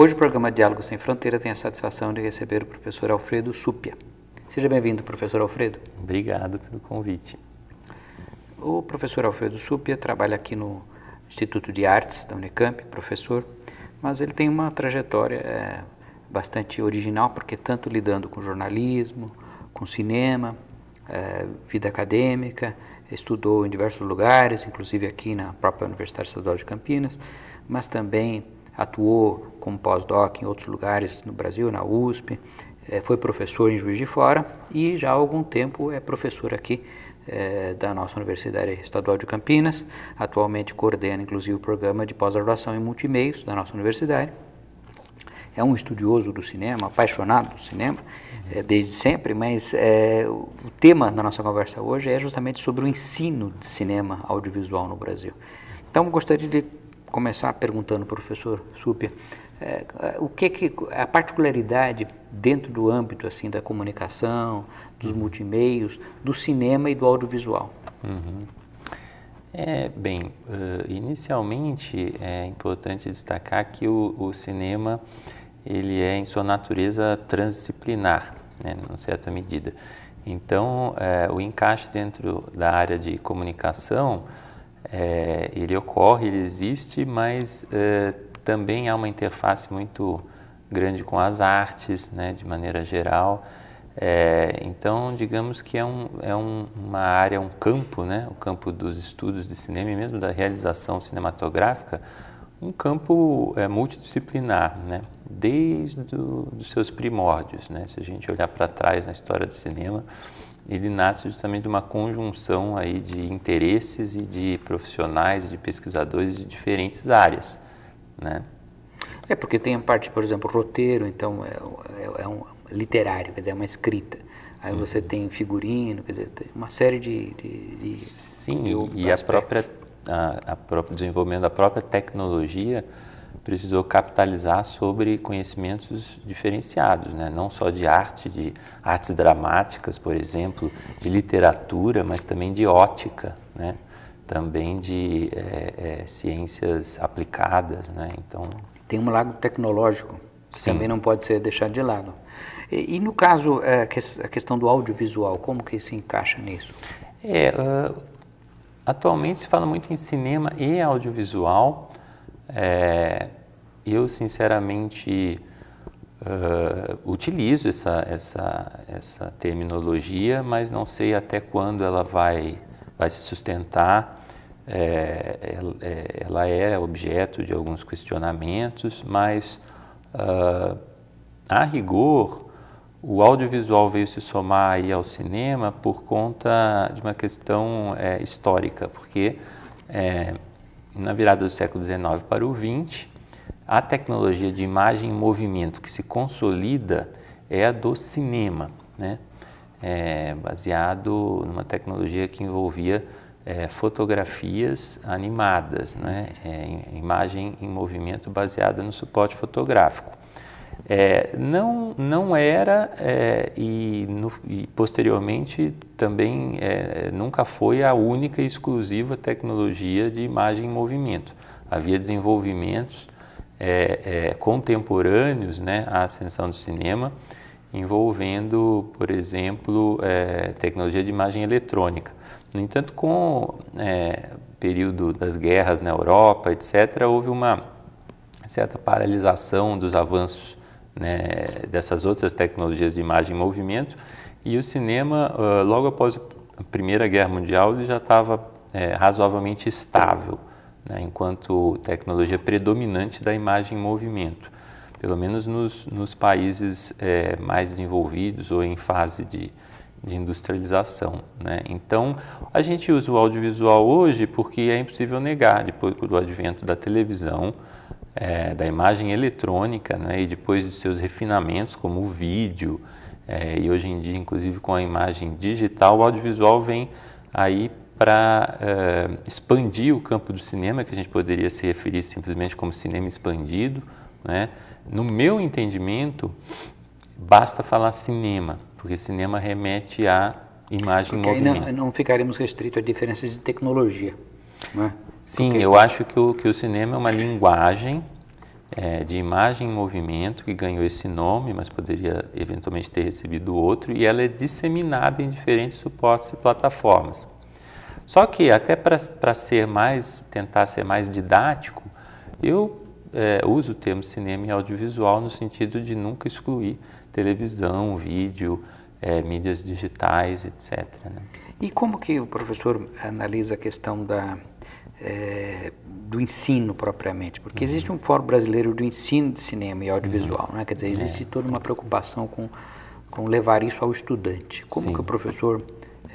Hoje o programa Diálogo Sem Fronteira tem a satisfação de receber o professor Alfredo Súpia. Seja bem-vindo, professor Alfredo. Obrigado pelo convite. O professor Alfredo Súpia trabalha aqui no Instituto de Artes da Unicamp, professor, mas ele tem uma trajetória bastante original, porque tanto lidando com jornalismo, com cinema, vida acadêmica, estudou em diversos lugares, inclusive aqui na própria Universidade Estadual de Campinas, mas também atuou como pós-doc em outros lugares no Brasil, na USP, foi professor em Juiz de Fora e já há algum tempo é professor aqui da nossa Universidade Estadual de Campinas. Atualmente coordena inclusive o programa de pós-graduação em multimeios da nossa universidade. É um estudioso do cinema, apaixonado do cinema, desde sempre, mas o tema da nossa conversa hoje é justamente sobre o ensino de cinema audiovisual no Brasil. Então, gostaria de começar perguntando para o professor Súpia, o que a particularidade dentro do âmbito assim da comunicação, dos multimeios, do cinema e do audiovisual? Inicialmente é importante destacar que o cinema ele é em sua natureza transdisciplinar, né, em certa medida. Então, o encaixe dentro da área de comunicação, ele ocorre, ele existe, mas também há uma interface muito grande com as artes, né, de maneira geral. Então, digamos que é uma área, um campo, né, o campo dos estudos de cinema e mesmo da realização cinematográfica, um campo multidisciplinar, né, desde os seus primórdios, né. Se a gente olhar para trás na história do cinema, ele nasce justamente de uma conjunção aí de interesses e de profissionais, de pesquisadores de diferentes áreas, né. Porque tem a parte, por exemplo, roteiro, então é um literário, quer dizer, é uma escrita. Aí você tem figurino, quer dizer, tem uma série de Sim, e o próprio desenvolvimento da própria tecnologia precisou capitalizar sobre conhecimentos diferenciados, né? Não só de artes dramáticas, por exemplo, de literatura, mas também de ótica, né? Também de ciências aplicadas, né? Então, tem um lado tecnológico que sim, também não pode ser deixado de lado. E no caso, a questão do audiovisual, como que se encaixa nisso? Atualmente se fala muito em cinema e audiovisual. Eu, sinceramente, utilizo essa terminologia, mas não sei até quando ela vai se sustentar. Ela é objeto de alguns questionamentos, mas, a rigor, o audiovisual veio se somar aí ao cinema por conta de uma questão histórica, porque na virada do século XIX para o XX, a tecnologia de imagem em movimento que se consolida é a do cinema, né? Baseado numa tecnologia que envolvia fotografias animadas, né? Imagem em movimento baseada no suporte fotográfico. Não era e posteriormente também nunca foi a única e exclusiva tecnologia de imagem em movimento. Havia desenvolvimentos contemporâneos, né, à ascensão do cinema, envolvendo, por exemplo, tecnologia de imagem eletrônica. No entanto, com o período das guerras na Europa, etc., houve uma certa paralisação dos avanços, né, dessas outras tecnologias de imagem em movimento, e o cinema, logo após a Primeira Guerra Mundial, ele já estava razoavelmente estável, né, enquanto tecnologia predominante da imagem em movimento, pelo menos nos países mais desenvolvidos ou em fase de industrialização, né? Então, a gente usa o audiovisual hoje porque é impossível negar, depois do advento da televisão, da imagem eletrônica, né, e depois dos seus refinamentos como o vídeo, e hoje em dia inclusive com a imagem digital, o audiovisual vem aí para expandir o campo do cinema, que a gente poderia se referir simplesmente como cinema expandido, né? No meu entendimento, basta falar cinema, porque cinema remete à imagem em movimento. Porque aí não ficaremos restritos a diferenças de tecnologia, não é? Sim, eu acho que o cinema é uma linguagem de imagem em movimento, que ganhou esse nome, mas poderia eventualmente ter recebido outro, e ela é disseminada em diferentes suportes e plataformas. Só que até para tentar ser mais didático, eu uso o termo cinema e audiovisual no sentido de nunca excluir televisão, vídeo, mídias digitais, etc. Né? E como que o professor analisa a questão do ensino propriamente? Porque existe um Fórum Brasileiro do Ensino de Cinema e Audiovisual, né? Quer dizer, existe toda uma preocupação com levar isso ao estudante. Como Sim. que o professor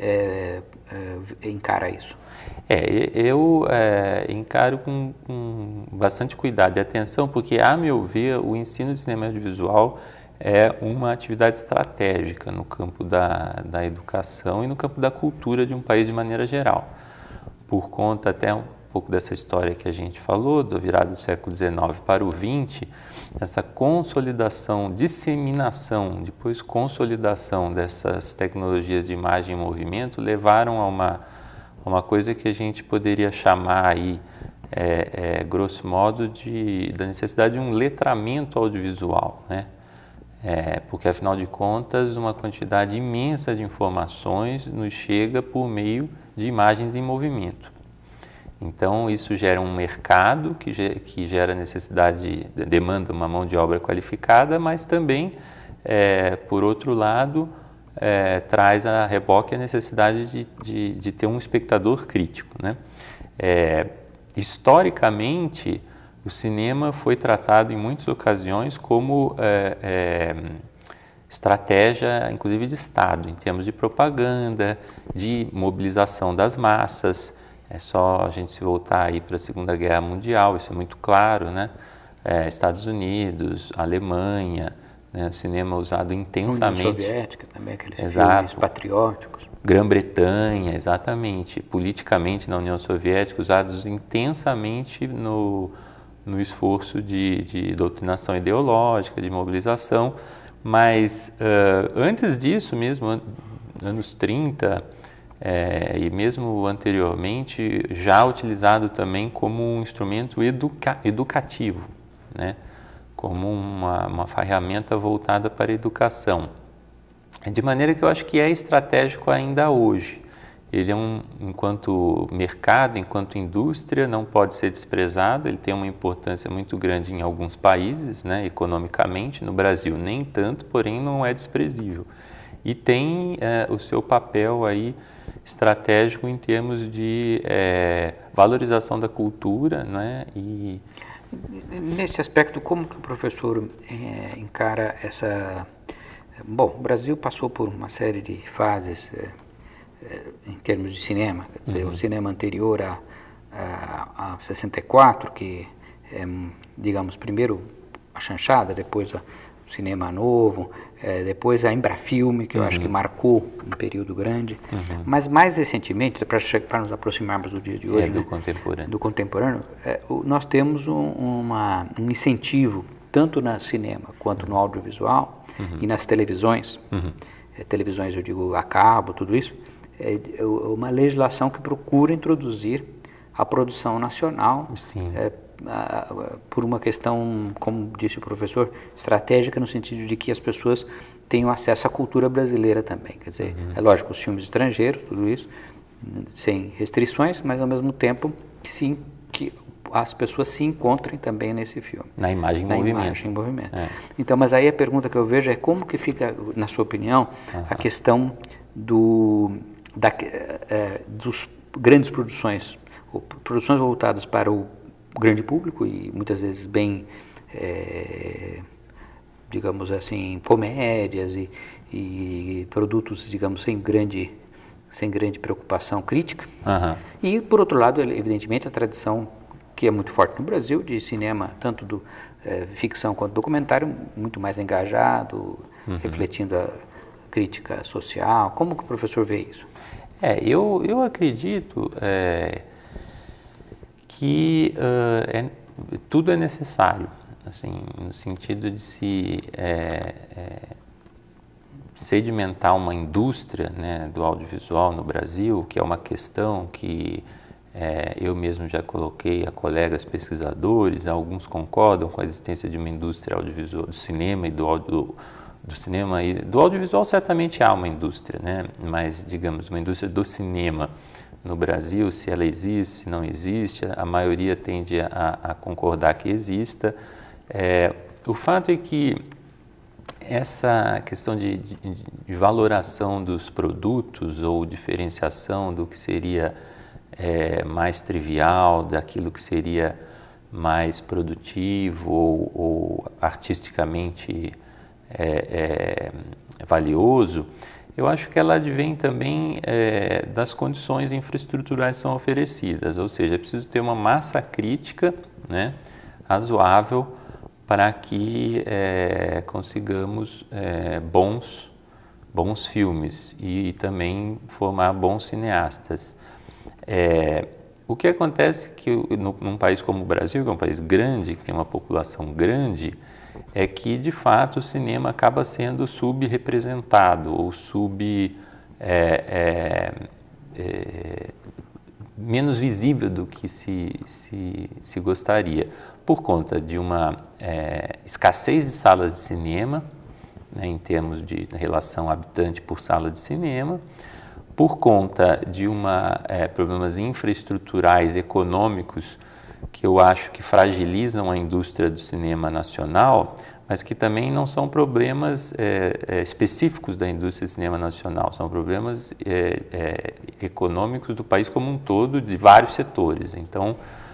encara isso? Eu encaro com bastante cuidado e atenção, porque, a meu ver, o ensino de cinema e audiovisual é uma atividade estratégica no campo da educação e no campo da cultura de um país de maneira geral. Por conta até um pouco dessa história que a gente falou, da virada do século XIX para o XX, essa consolidação, disseminação, depois consolidação dessas tecnologias de imagem e movimento levaram a uma coisa que a gente poderia chamar aí, grosso modo, da necessidade de um letramento audiovisual, né? Porque, afinal de contas, uma quantidade imensa de informações nos chega por meio de imagens em movimento. Então, isso gera um mercado que gera necessidade, demanda uma mão de obra qualificada, mas também, por outro lado, traz a reboque a necessidade de ter um espectador crítico, né? Historicamente, o cinema foi tratado em muitas ocasiões como estratégia, inclusive de Estado, em termos de propaganda, de mobilização das massas. É só a gente se voltar aí para a Segunda Guerra Mundial, isso é muito claro, né? Estados Unidos, Alemanha, né? O cinema usado intensamente. União Soviética também, aqueles Exato. filmes patrióticos. Grã-Bretanha, exatamente. Politicamente, na União Soviética, usados intensamente no esforço de doutrinação ideológica, de mobilização. Mas antes disso mesmo, anos 30, e mesmo anteriormente, já utilizado também como um instrumento educativo, né? Como uma ferramenta voltada para a educação. De maneira que eu acho que é estratégico ainda hoje. Ele enquanto mercado, enquanto indústria, não pode ser desprezado, ele tem uma importância muito grande em alguns países, né, economicamente, no Brasil nem tanto, porém não é desprezível. E tem o seu papel aí estratégico em termos de valorização da cultura, né, e... Nesse aspecto, como que o professor encara essa... Bom, o Brasil passou por uma série de fases em termos de cinema, quer dizer, o cinema anterior a 64, que é, digamos, primeiro a chanchada, depois o cinema novo, depois a Embrafilme, que eu acho que marcou um período grande, mas mais recentemente, para nos aproximarmos do dia de hoje, do contemporâneo, nós temos um incentivo, tanto no cinema quanto no audiovisual e nas televisões, televisões eu digo a cabo, tudo isso, uma legislação que procura introduzir a produção nacional por uma questão, como disse o professor, estratégica no sentido de que as pessoas tenham acesso à cultura brasileira também. Quer dizer, é lógico, os filmes estrangeiros, tudo isso, sem restrições, mas ao mesmo tempo que as pessoas se encontrem também nesse filme. Na imagem em movimento. Então, mas aí a pergunta que eu vejo é como que fica, na sua opinião, a questão dos grandes produções voltadas para o grande público e muitas vezes bem, digamos assim, comédias e produtos, digamos, sem grande preocupação crítica. E, por outro lado, evidentemente, a tradição que é muito forte no Brasil, de cinema, tanto do ficção quanto documentário, muito mais engajado, refletindo a crítica social. Como que o professor vê isso? Eu acredito que tudo é necessário, assim, no sentido de se sedimentar uma indústria, né, do audiovisual no Brasil, que é uma questão que eu mesmo já coloquei a colegas pesquisadores, alguns concordam com a existência de uma indústria audiovisual, do cinema e do cinema e do audiovisual. Certamente há uma indústria, né? Mas, digamos, uma indústria do cinema no Brasil, se ela existe, se não existe, a maioria tende a concordar que exista. O fato é que essa questão de valoração dos produtos ou diferenciação do que seria mais trivial, daquilo que seria mais produtivo ou artisticamente valioso, eu acho que ela advém também das condições infraestruturais que são oferecidas, ou seja, é preciso ter uma massa crítica, né, razoável para que consigamos bons filmes e também formar bons cineastas. O que acontece é que num país como o Brasil, que é um país grande, que tem uma população grande, é que de fato o cinema acaba sendo subrepresentado ou menos visível do que se gostaria, por conta de uma escassez de salas de cinema, né, em termos de relação habitante por sala de cinema, por conta de problemas infraestruturais econômicos que eu acho que fragilizam a indústria do cinema nacional, mas que também não são problemas específicos da indústria do cinema nacional, são problemas econômicos do país como um todo, de vários setores. Então,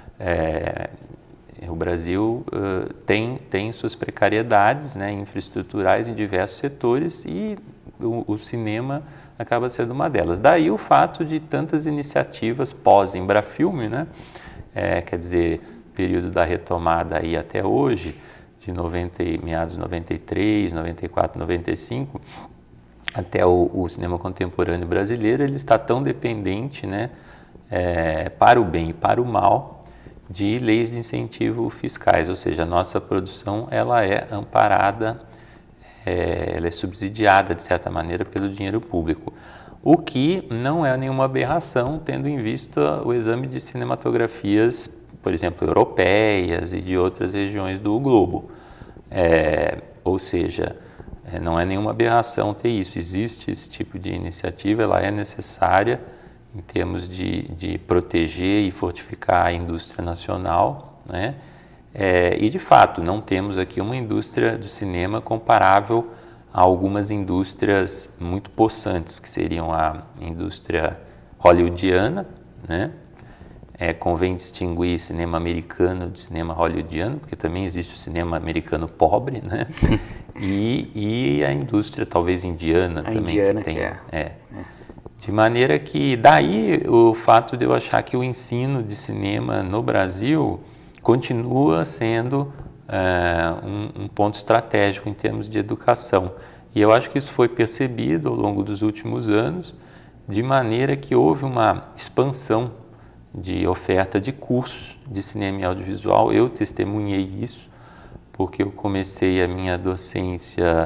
o Brasil tem suas precariedades, né, infraestruturais em diversos setores e o cinema acaba sendo uma delas. Daí o fato de tantas iniciativas pós-Embrafilme, né, quer dizer, período da retomada aí até hoje, de meados de 93, 94, 95, até o cinema contemporâneo brasileiro, ele está tão dependente, né, para o bem e para o mal, de leis de incentivo fiscais, ou seja, a nossa produção ela é amparada, ela é subsidiada de certa maneira pelo dinheiro público, o que não é nenhuma aberração, tendo em vista o exame de cinematografias, por exemplo, europeias e de outras regiões do globo. Ou seja, não é nenhuma aberração ter isso, existe esse tipo de iniciativa, ela é necessária em termos de proteger e fortificar a indústria nacional, né? E de fato, não temos aqui uma indústria do cinema comparável a algumas indústrias muito possantes, que seriam a indústria hollywoodiana, né? Convém distinguir cinema americano de cinema hollywoodiano, porque também existe o cinema americano pobre, né? e a indústria talvez indiana também. Indiana que tem, que é. De maneira que daí o fato de eu achar que o ensino de cinema no Brasil continua sendo um ponto estratégico em termos de educação. E eu acho que isso foi percebido ao longo dos últimos anos, de maneira que houve uma expansão de oferta de cursos de cinema e audiovisual. Eu testemunhei isso, porque eu comecei a minha docência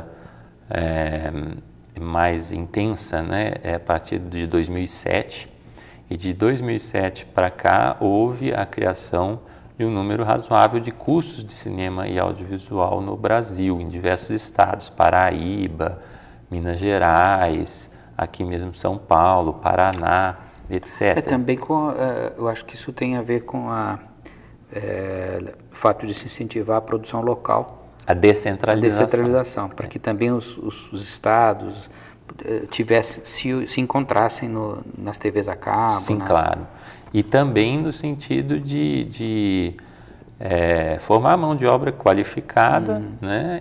mais intensa, né, a partir de 2007, e de 2007 para cá houve a criação de um número razoável de cursos de cinema e audiovisual no Brasil, em diversos estados, Paraíba, Minas Gerais, aqui mesmo São Paulo, Paraná, etc. Também eu acho que isso tem a ver com o fato de se incentivar a produção local. A descentralização. Para que também os estados se encontrassem nas TVs a cabo. Sim, claro. E também no sentido de formar mão de obra qualificada, né?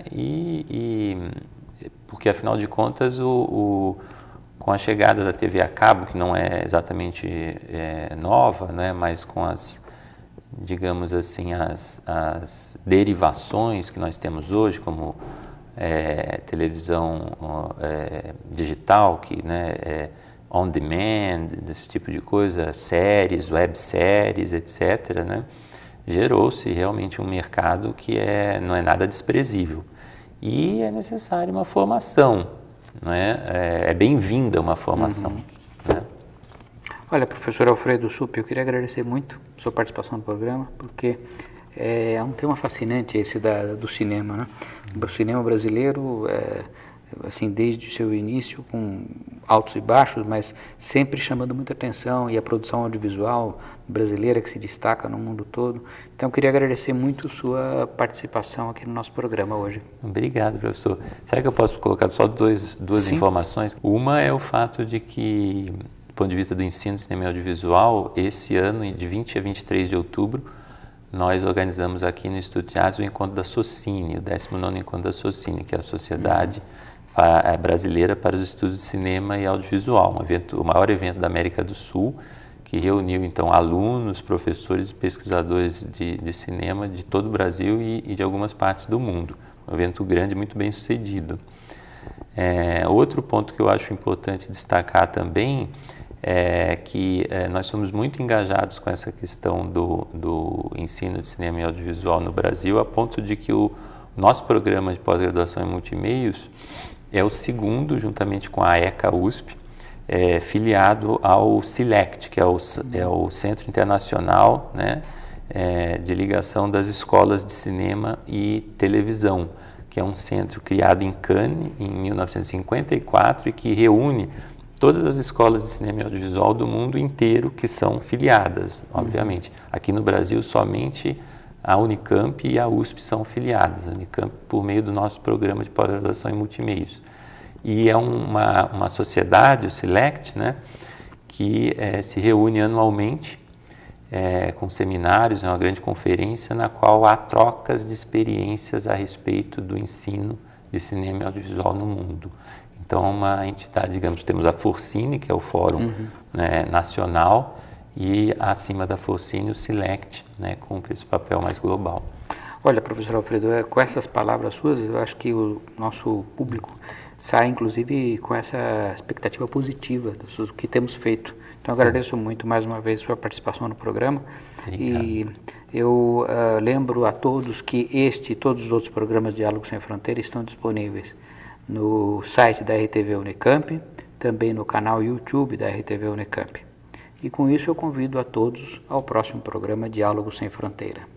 Porque afinal de contas com a chegada da TV a cabo, que não é exatamente nova, né? Mas com digamos assim, as derivações que nós temos hoje, como televisão digital, que, né, on demand, desse tipo de coisa, séries, webséries, etc., né, gerou-se realmente um mercado que não é nada desprezível. E é necessária uma formação, não é? É bem-vinda uma formação. Né? Olha, professor Alfredo Suppi, eu queria agradecer muito a sua participação no programa, porque é um tema fascinante esse do cinema, né? O cinema brasileiro, assim, desde o seu início, com altos e baixos, mas sempre chamando muita atenção, e a produção audiovisual brasileira que se destaca no mundo todo. Então, eu queria agradecer muito sua participação aqui no nosso programa hoje. Obrigado, professor. Será que eu posso colocar só duas Sim. informações? Uma é o fato de que, do ponto de vista do ensino de cinema e audiovisual, esse ano, de 20 a 23 de outubro, nós organizamos aqui no Instituto de Artes o encontro da Socini, o 19º encontro da Socini, que é a Sociedade Brasileira para os Estudos de Cinema e Audiovisual, o maior evento da América do Sul, que reuniu então alunos, professores e pesquisadores de cinema de todo o Brasil e de algumas partes do mundo. Um evento grande, muito bem sucedido. Outro ponto que eu acho importante destacar também é que nós somos muito engajados com essa questão do ensino de cinema e audiovisual no Brasil, a ponto de que o nosso programa de pós-graduação em multimeios é o segundo, juntamente com a ECA USP, filiado ao CILECT, que é o Centro Internacional, né, de Ligação das Escolas de Cinema e Televisão, que é um centro criado em Cannes em 1954 e que reúne todas as escolas de cinema e audiovisual do mundo inteiro que são filiadas, obviamente. Aqui no Brasil, somente a Unicamp e a USP são filiadas. A Unicamp por meio do nosso programa de pós-graduação em multimeios. E é uma sociedade, o CILECT, né, que se reúne anualmente com seminários, é uma grande conferência na qual há trocas de experiências a respeito do ensino de cinema e audiovisual no mundo. Então, é uma entidade, digamos, temos a Forcine, que é o fórum nacional, e acima da Forcine o CILECT, né, cumpre esse papel mais global. Olha, professor Alfredo, com essas palavras suas, eu acho que o nosso público sai, inclusive, com essa expectativa positiva do que temos feito. Então, eu agradeço muito, mais uma vez, sua participação no programa. Obrigado. E eu lembro a todos que este e todos os outros programas de Diálogo Sem Fronteira estão disponíveis no site da RTV Unicamp, também no canal YouTube da RTV Unicamp. E com isso eu convido a todos ao próximo programa Diálogo Sem Fronteira.